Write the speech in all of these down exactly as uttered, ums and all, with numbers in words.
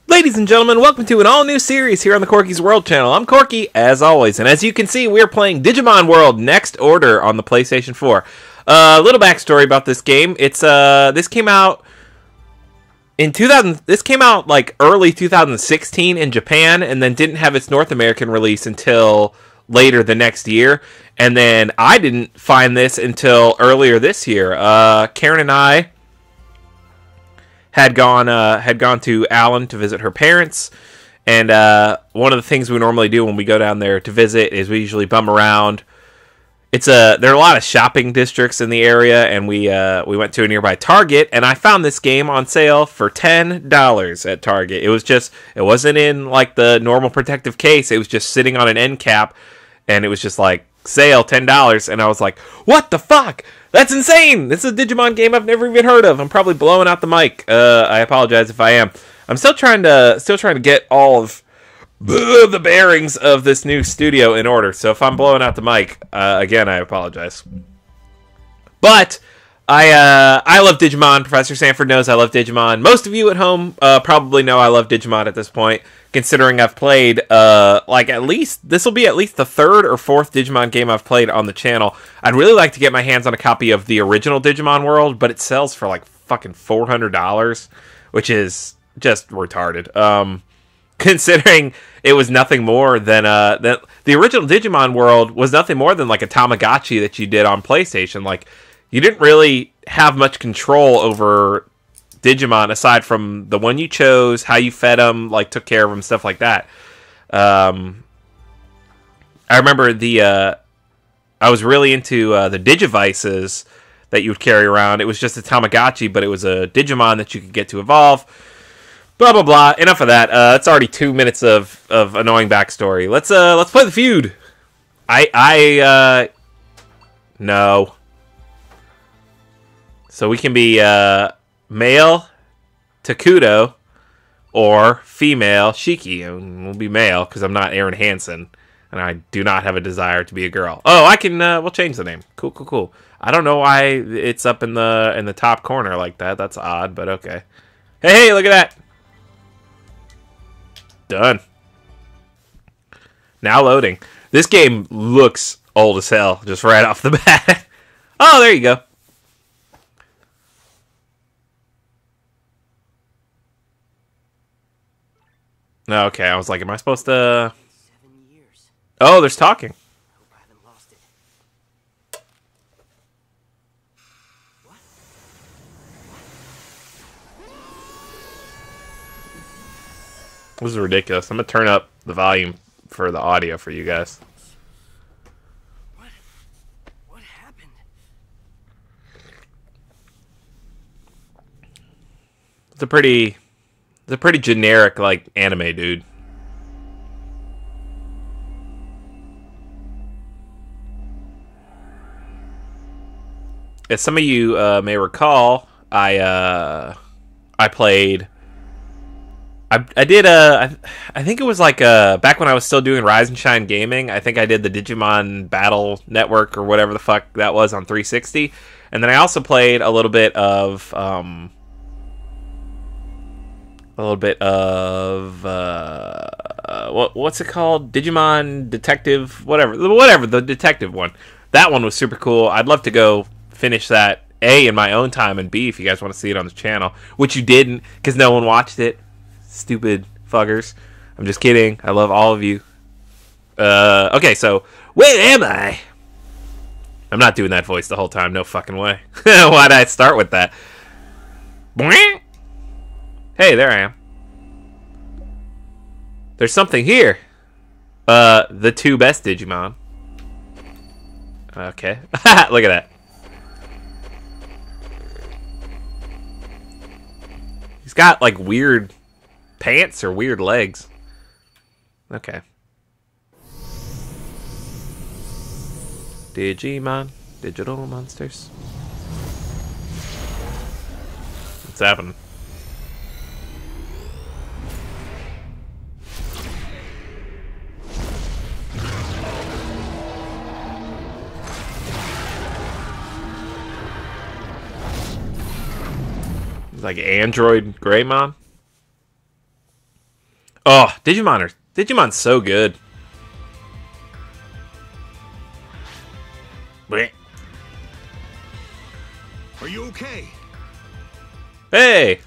Ladies and gentlemen, welcome to an all-new series here on the Corky's World channel. I'm Corky, as always, and as you can see, we're playing Digimon World Next Order on the PlayStation four. A uh, little backstory about this game. It's uh, this came out in two thousand. This came out like early two thousand sixteen in Japan, and then didn't have its North American release until later the next year. And then I didn't find this until earlier this year. Uh, Karen and I had gone uh, had gone to Allen to visit her parents, and uh, one of the things we normally do when we go down there to visit is we usually bum around. It's a there are a lot of shopping districts in the area, and we uh, we went to a nearby Target, and I found this game on sale for ten dollars at Target. It was just it wasn't in like the normal protective case. It was just sitting on an end cap, and it was just like sale ten dollars, and I was like, what the fuck? That's insane! This is a Digimon game I've never even heard of. I'm probably blowing out the mic. Uh, I apologize if I am. I'm still trying to still trying to get all of the bearings of this new studio in order. So if I'm blowing out the mic, uh, again, I apologize. But I uh, I love Digimon. Professor Sanford knows I love Digimon. Most of you at home uh, probably know I love Digimon at this point, considering I've played, uh, like, at least, this will be at least the third or fourth Digimon game I've played on the channel. I'd really like to get my hands on a copy of the original Digimon World, but it sells for, like, fucking four hundred dollars, which is just retarded. Um, considering it was nothing more than, uh, that the original Digimon World was nothing more than, like, a Tamagotchi that you did on PlayStation. Like, you didn't really have much control over Digimon aside from the one you chose, how you fed them, like took care of them, stuff like that. Um, I remember the uh, I was really into uh, the Digivices that you would carry around. It was just a Tamagotchi, but it was a Digimon that you could get to evolve. Blah blah blah. Enough of that. Uh, it's already two minutes of, of annoying backstory. Let's uh let's play the feud. I I uh no. So we can be uh. male Takuto or female Shiki. And we'll be male because I'm not Aaron Hansen and I do not have a desire to be a girl. Oh, I can uh, we'll change the name. Cool, cool, cool. I don't know why it's up in the in the top corner like that. That's odd, but okay. Hey, hey, look at that. Done. Now loading. This game looks old as hell just right off the bat. Oh, there you go. Okay, I was like, am I supposed to... Seven years. Oh, there's talking. I hope I haven't lost it. What? This is ridiculous. I'm going to turn up the volume for the audio for you guys. What? What happened? It's a pretty... It's a pretty generic, like, anime, dude. As some of you uh, may recall, I uh, I played. I I did a. I, I think it was like uh back when I was still doing Rise and Shine Gaming. I think I did the Digimon Battle Network or whatever the fuck that was on three sixty, and then I also played a little bit of. Um, A little bit of uh, what what's it called? Digimon Detective, whatever, whatever the detective one. That one was super cool. I'd love to go finish that A in my own time, and B if you guys want to see it on the channel, which you didn't because no one watched it. Stupid fuckers. I'm just kidding. I love all of you. Uh, okay, so where am I? I'm not doing that voice the whole time. No fucking way. Why'd I start with that? Hey, there I am. There's something here. Uh, the two best Digimon. Okay. Look at that. He's got, like, weird pants or weird legs. Okay. Digimon. Digital monsters. What's happening? Like Android Greymon? Oh, Digimon are Digimon's so good. Blech. Are you okay? Hey!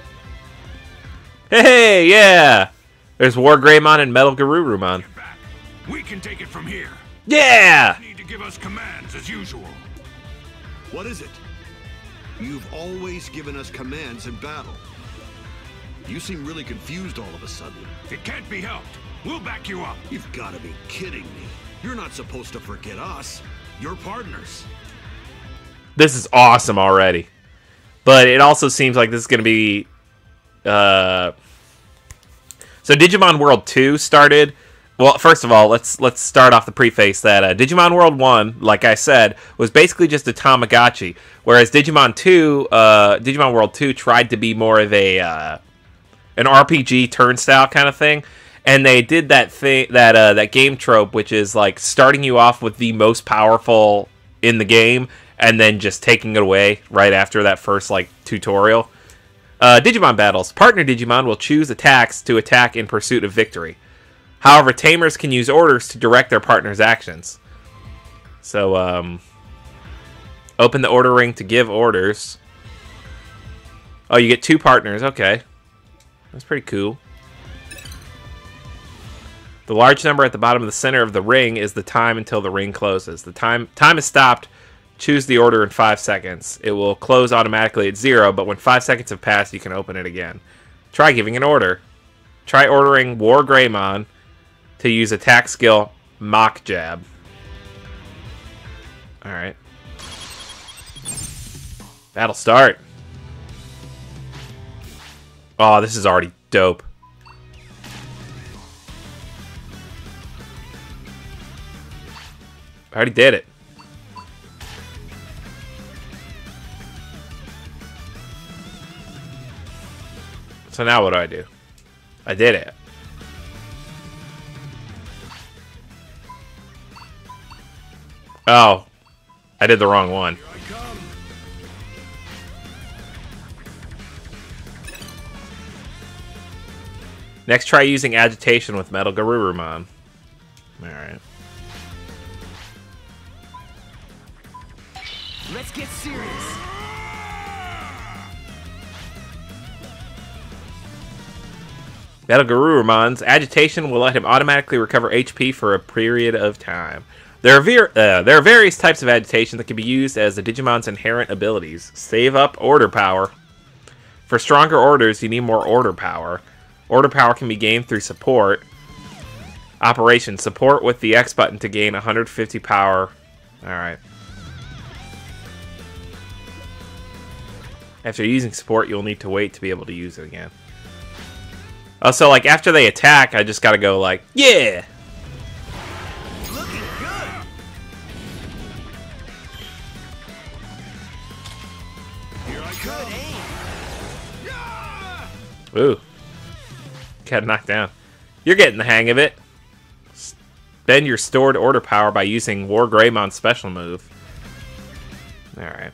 Hey, yeah! There's War Greymon and Metal Garurumon. Get back. We can take it from here. Yeah! You need to give us commands as usual. What is it? You've always given us commands in battle. You seem really confused all of a sudden. It can't be helped. We'll back you up. You've got to be kidding me. You're not supposed to forget us. You're partners. This is awesome already. But it also seems like this is going to be... Uh... So Digimon World two started... Well, first of all, let's let's start off the preface that uh, Digimon World one, like I said, was basically just a Tamagotchi. Whereas Digimon two, uh, Digimon World two tried to be more of a... Uh, an R P G turnstile kind of thing. And they did that thing, that uh, that game trope, which is like starting you off with the most powerful in the game, and then just taking it away right after that first like tutorial. Uh, Digimon battles. Partner Digimon will choose attacks to attack in pursuit of victory. However, tamers can use orders to direct their partner's actions. So, um, open the order ring to give orders. Oh, you get two partners. Okay, that's pretty cool. The large number at the bottom of the center of the ring is the time until the ring closes. The time time is stopped. Choose the order in five seconds. It will close automatically at zero, but when five seconds have passed, you can open it again. Try giving an order. Try ordering War Greymon to use attack skill Mach Jab. Alright. Battle start. Oh, this is already dope. I already did it. So now what do I do? I did it. Oh. I did the wrong one. Next, try using agitation with Metal Garurumon. Alright. Let's get serious. Metal Garurumon's agitation will let him automatically recover H P for a period of time. There are, ver uh, there are various types of agitation that can be used as the Digimon's inherent abilities. Save up order power. For stronger orders, you need more order power. Order power can be gained through support. Operation. Support with the X button to gain one hundred fifty power. Alright. After using support, you'll need to wait to be able to use it again. Oh, so like after they attack, I just gotta go like, yeah! Looking good. Here I Good come. aim. Ooh. Got knocked down. You're getting the hang of it. Spend your stored order power by using War Greymon's special move. Alright.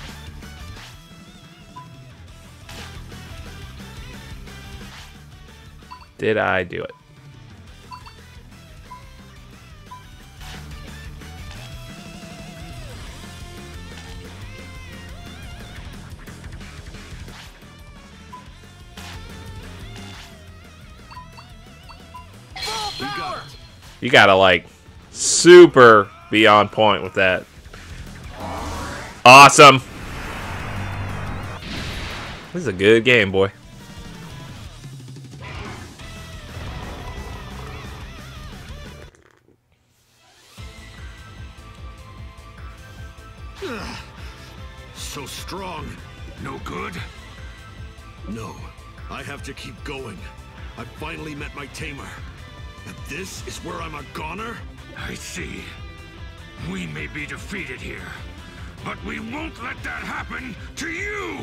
Did I do it? We got it. You gotta like super be on point with that. Awesome. This is a good game, boy. So strong. No good? No. I have to keep going. I finally met my tamer. And this is where I'm a goner? I see. We may be defeated here, but we won't let that happen to you!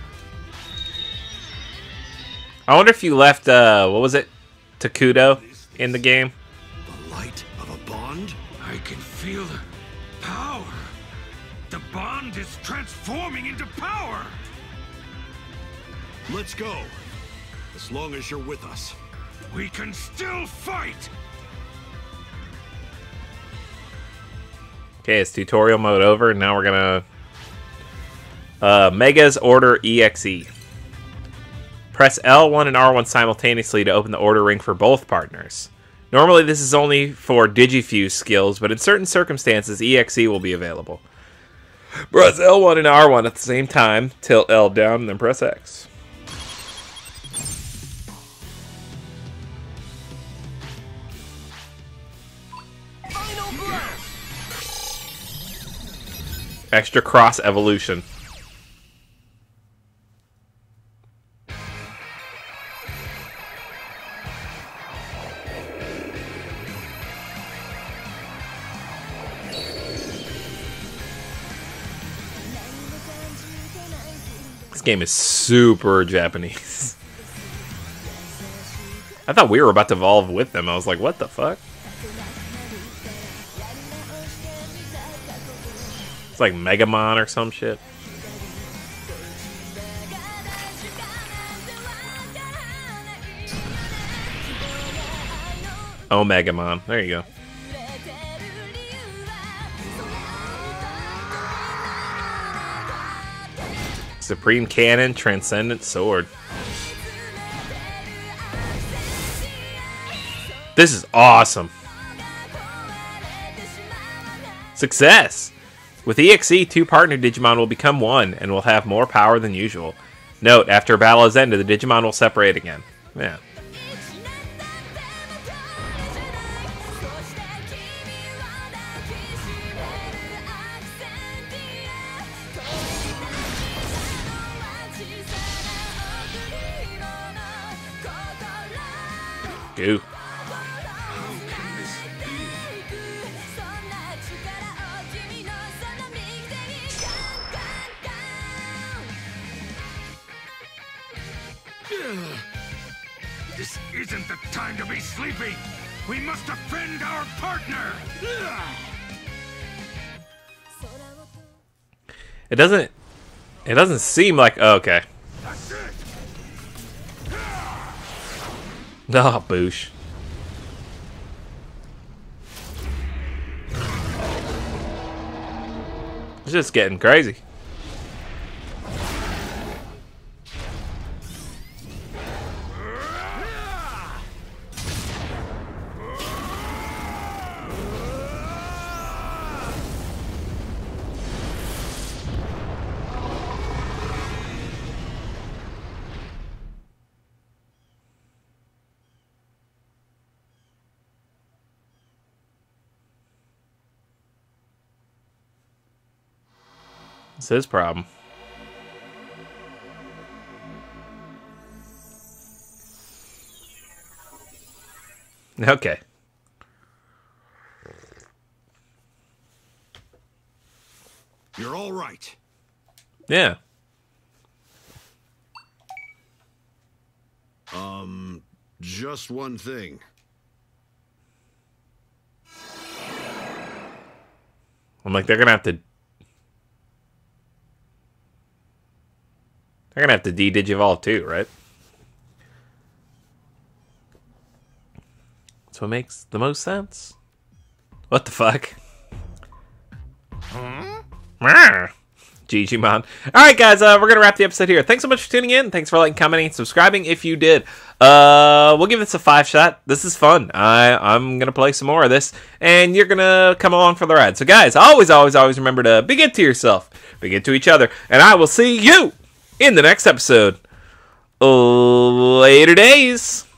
I wonder if you left, uh, what was it? Takudo in the game? The light of a bond? I can feel the power. The bond is transforming into power! Let's go. As long as you're with us. We can still fight! Okay, it's tutorial mode over. Now we're gonna... Uh, Mega's Order E X E. Press L one and R one simultaneously to open the order ring for both partners. Normally this is only for Digifuse skills, but in certain circumstances E X E will be available. Press L one and R one at the same time, tilt L down, and then press X. Final blow. Extra cross evolution. This game is super Japanese. I thought we were about to evolve with them. I was like, what the fuck? It's like Megamon or some shit. Oh, Megamon. There you go. Supreme Cannon, Transcendent Sword. This is awesome. Success! With E X E, two partner Digimon will become one and will have more power than usual. Note, after a battle is ended, the Digimon will separate again. Yeah. Goo. This isn't the time to be sleeping! We must defend our partner! It doesn't... It doesn't seem like... Oh, okay. That's it! Oh, boosh. It's just getting crazy. It's his problem. Okay. You're all right. Yeah. Um, just one thing. I'm like, they're gonna have to... They're gonna have to de-digivolve too, right? That's what makes the most sense. What the fuck? Huh? Gigimon. Alright guys, uh, we're gonna wrap the episode here. Thanks so much for tuning in. Thanks for liking, commenting, and subscribing if you did. Uh, we'll give this a five shot. This is fun. I, I'm gonna play some more of this, and you're gonna come along for the ride. So guys, always, always, always remember to be good to yourself, be good to each other, and I will see you in the next episode. Later days.